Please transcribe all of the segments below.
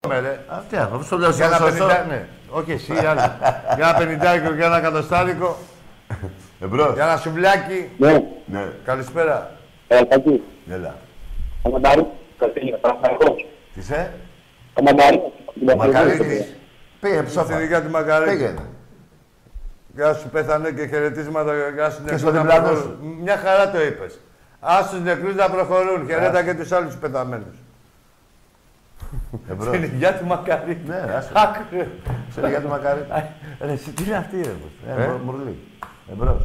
Αυτή, αυτό στο λέω Για ένα σωστό. 50, ναι. Όχι εσύ, άλλο. Για ένα 50 και ένα εκατοστάρικο. Εμπρός. Για ένα σουβλάκι. Ναι. Ναι. Καλησπέρα. Κακή. Έλα. Κομμαντάρι. Καστέλια. Παναθηναϊκός. Τι είσαι? Κομμαντάρι. Μακαρίτης. Πήγαινε Στην ψόφα. ειδικά τη Μακαρίτη. Πήγαινε. Γεια σου, πέθανε και χαιρετίσματα. Γεια σου, Και στο διπλανό σου. Μια χαρά το είπες. Ας τους νεκρούς να προχωρούν. Χαιρέτα και τους άλλους πεθαμένους. Εμπρός. Στην ειδικά τη Μακαρίτη. Ναι, άσε. Άκρε. Ξέρει για το μακαρίτη. Ρε, εσύ τι είναι αυτή, ρε. Μουρλή. Εμπρός.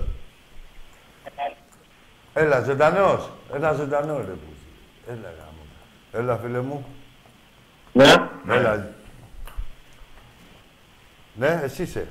Έλα, ζωντανός. Ένα ζωντανό, ρε. Έλα, γάμο. Έλα, φίλε μου. Ναι. Έλα. Ναι, εσύ είσαι.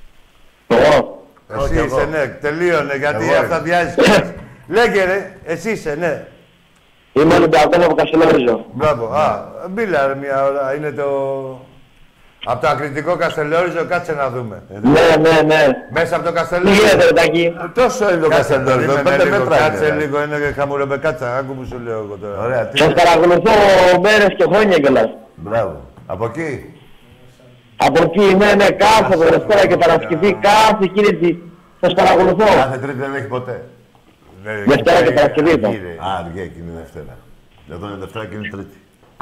Εγώ. Εσύ Όχι, είσαι, εγώ. ναι. Τελείωνε, γιατί Εγώ αυτά είμαι. διάζει. Λέγε, ρε. Εσύ είσαι, ναι. Είμαι Ολυμπιακός από Καστελόριζο. Μπράβο. Α, μπήλα, ρε, μια ώρα. Είναι το... Από το ακριτικό Καστελόριζο, κάτσε να δούμε. Ναι. Μέσα από το Τι Καστελόριζο. γίνεται, Ρετάκη. Τόσο είναι το Καστελόριζο. 5 μέτρα είναι. Κάτσε λίγο, είναι χαμουρεμπε, κάτσε. Άκου που σου λέω εγώ τώρα. Ωραία, τι Σας παρακολουθώ μέρες και χρόνια κιόλας. Μπράβο. Από εκεί. Από εκεί, ναι, κάθε Δευτέρα και Παρασκευή, κάθε Κυριακή. Σας παρακολουθώ. Κάθε Τρίτη δεν έχει ποτέ. Δευτέρα και Παρασκευή ήταν. Α, αργία και είναι Δευτέρα. Εδώ είναι Δευτέρα και είναι Τρίτη.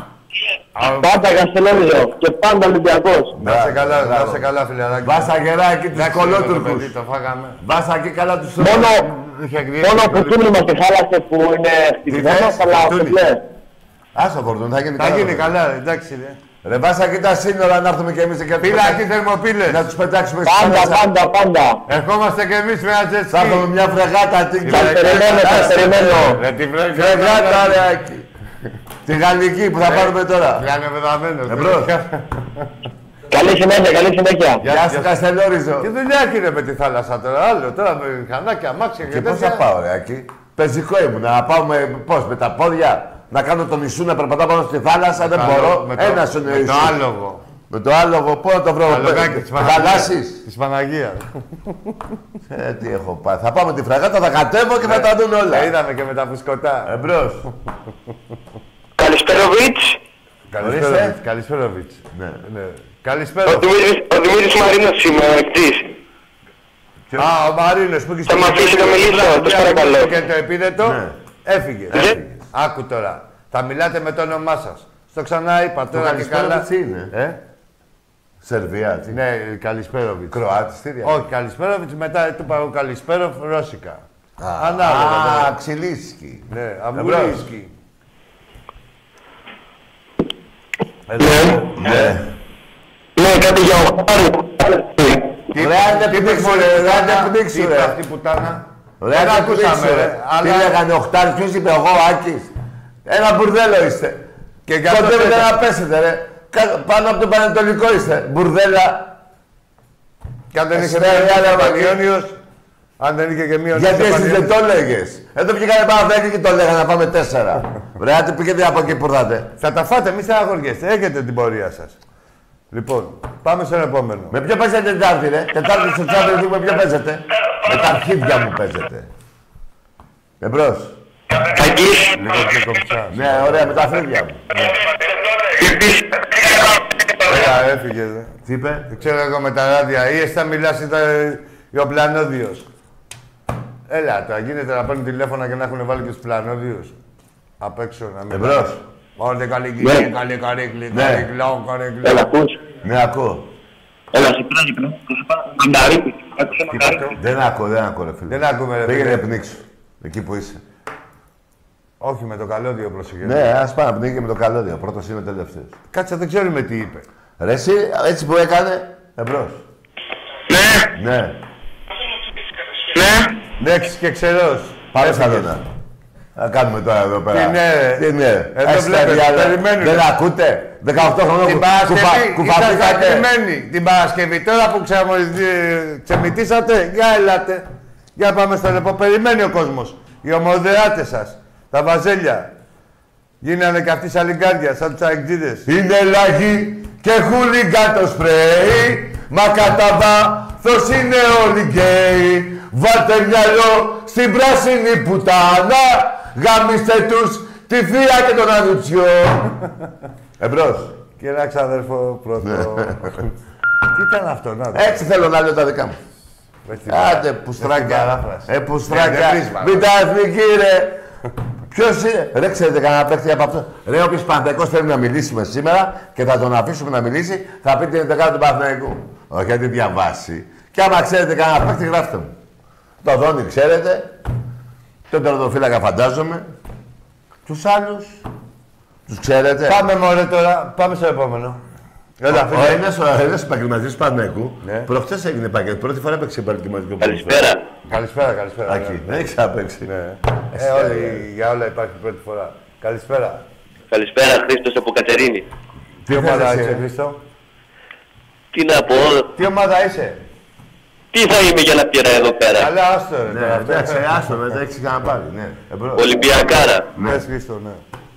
Πάντα Καστελόριζο και πάντα Ολυμπιακός. Να σε καλά, να σε καλά, φιλαράκι. Βάσα γερά εκεί τους Εντάξει, κολότουρκους. παιδί, το φάγαμε. Βάσα εκεί καλά τους Μόνο που τούνι μας τη χάλασε που είναι χτυπημένος, αλλά Τούνι. ναι. Άσο κορδόν, θα γίνει Θα καλά. γίνει καλά, εντάξει, ρε. Ρε βάσα εκεί τα σύνορα να έρθουμε κι εμείς και Φύλακοι θερμοπύλες. να τους πετάξουμε στη θάλασσα. Πάντα. Ερχόμαστε κι εμείς με ένα jet Θα έχουμε ski. μια φρεγάτα. Σας περιμένω. Με τη Φρεγάτα, ρε Άκη. Τη γαλλική που θα πάρουμε τώρα. Λιάνε πεθαμένος. Εμπρός. Καλή συνέχεια. Γεια σου Καστελόριζο. Τι δουλειά έχει με τη θάλασσα τώρα, άλλο. Τώρα με μηχανάκια, αμάξια Και και πώς τέτοια. θα πάω, ρε Άκη. Πεζικό ήμουν. Να πάω με τα πόδια. Να κάνω τον νησού να περπατάω πάνω στη θάλασσα. Δεν μπορώ. Ένας είναι ο Με το νησούς. άλογο. Με το άλογο, πού να το βρω. Αλογάκι της Παναγίας. Θαλάσσης. Της Παναγίας. Τι έχω πάει. Θα πάμε τη φραγάτα, θα κατέβω και θα τα δουν όλα. Είδαμε και με τα φουσκωτά. Εμπρός. Καλησπέροβιτς. Καλησπέροβιτς. Ναι. Καλησπέρα. Ο Δημήτρης Μαρίνος είμαι, ο εκτής. Α, ο Μαρίνος που έχει Θα μ' αφήσει να μιλήσω, το παρακαλώ. Και το επίδετο Ναι. έφυγε. Άκου τώρα. Θα μιλάτε με το όνομά σας. Στο ξανά είπα Το τώρα και καλά. Καλησπέροβιτς είναι. Σερβία, τι. Ναι, Καλησπέροβιτς. Κροάτης, τι Όχι, Καλησπέροβιτς, μετά του είπα εγώ Καλησπέροβ, Ρώσικα. Α, Ανάλογα. Ξυλίσκι. Ναι, Εμπρός. Αμπουλίσκι. Ναι. Ναι, κάτι για Ωραία, είναι πνίξου, ρε. Ωραία, είναι πνίξου, Τι είπε ρε. αυτή η πουτάνα. Ωραία, Δεν είναι ακούσαμε, πνίξου, ρε. ρε. Αλλά- Τι λέγανε οχτάρι, ποιος είπε εγώ, Άκης. Ένα μπουρδέλο είστε. Και για αυτό Κοντεύετε θέλετε. να πέσετε, ρε. Πάνω από το Πανετολικό είστε. Μπουρδέλα. Και αν δεν είχε Εσύ, μία ρε, ο ρε, Πανιόνιος, αν δεν είχε και μία ο Γιατί εσείς δεν Πανιόνιος. το έλεγες. Εδώ βγήκανε Παναθηναϊκοί και το λέγανε να πάμε 4. Ρε, άντε πήγαινε από εκεί που ήρθατε. Θα τα φάτε, μη στεναχωριέστε. Έχετε την πορεία σας. Λοιπόν, πάμε στον επόμενο. Με ποιο παίζετε Τετάρτη, ρε. Τετάρτη στο Champions League με ποιο παίζετε. Με τα αρχίδια μου παίζετε. Εμπρός. Κακής. Λίγο πιο κομψά. Ναι, ωραία, με τα φρύδια μου. Ωραία, έφυγε. Δε. Τι είπε. Δεν ξέρω εγώ με τα ράδια. Ή εσύ θα μιλάς ή ο πλανόδιος. Έλα τώρα, γίνεται να παίρνουν τηλέφωνα και να έχουν βάλει και τους πλανόδιους. Απ' έξω να μην. Εμπρός. Μόνο καλή Ναι. καλή καρέκλη, Ναι. καλή κλάου, καλή Έλα, κλάου. ακούς. Ναι, ακούω. Έλα, σε πειράζει, Μανταρίκι. Άκουσα μανταρίκι. Δεν ακούω, ρε φίλε. Δεν ακούμε, ρε Πήγαινε φίλε. πνίξου. Εκεί που είσαι. Όχι, με το καλώδιο πρόσεχε. Ναι, ας πάμε να πνίγει με το καλώδιο. Πρώτος είναι τελευταίος. Κάτσε, δεν ξέρουμε τι είπε. Ρε εσύ, έτσι που έκανε, εμπρός. Ναι, Ναι. ναι. Λέξεις και ξερός. Πάμε σαλόνα. Θα κάνουμε τώρα εδώ πέρα. Τι ναι, ρε. Τι ναι. Εδώ Έχεις βλέπετε, τα διάλα. περιμένουν. Δεν ακούτε. 18 χρονών Την Παρασκευή ήσασταν κουφαθήκατε. κρυμμένοι. Την Παρασκευή, τώρα που ξεμητήσατε, για ελάτε. Για πάμε στον επόμενο. Περιμένει ο κόσμος. Οι ομοδεάτες σας, τα βαζέλια. Γίνανε και αυτοί σαλιγκάρια, σαν τους αεκτζίδες. Είναι λαγί και χούλιγκαν το σπρέι. Μα κατά βάθος είναι όλοι γκέι. Βάλτε μυαλό στην πράσινη πουτάνα. Γάμιστε τους τη θεία και τον ανουτσιό. Εμπρός. Και ένα ξαδερφό πρώτο. Τι ήταν αυτό, να το. Έτσι θέλω να λέω τα δικά μου. Άντε, πουστράκια. Πουστράκια. Μην τα εθνική, ρε. Ποιος είναι. Ρε, ξέρετε κανένα παίχτη από αυτό. Ρε, όποιος Παναθηναϊκός θέλει να μιλήσουμε σήμερα και θα τον αφήσουμε να μιλήσει, θα πει την 11η του Παναθηναϊκού. Όχι, γιατί διαβάσει. Και άμα ξέρετε κανένα παίχτη, γράφτε μου. Το Δόνι ξέρετε. Τον τερματοφύλακα φαντάζομαι. Τους άλλους. Τους ξέρετε. Πάμε μωρέ τώρα. Πάμε στο επόμενο. Έλα, ο ένας επαγγελματίας του Παναθηναϊκού. Προχτές έγινε επαγγελματίας. Πρώτη φορά έπαιξε επαγγελματικό ποδόσφαιρο. Καλησπέρα. Άκη, δεν έχεις απέξει. Για όλα υπάρχει πρώτη φορά. Καλησπέρα. Καλησπέρα, Χρήστος από Κατερίνη. Τι ομάδα είσαι, Χρήστο? Τι να πω, Τι ομάδα είσαι? τι θα είμαι για να πήρα εδώ πέρα. Καλά, άστο ρε. Ναι, εντάξει, άστο, δεν έχεις ξαναπάρει. Ολυμπιακάρα. Πες Χρήστο, ναι.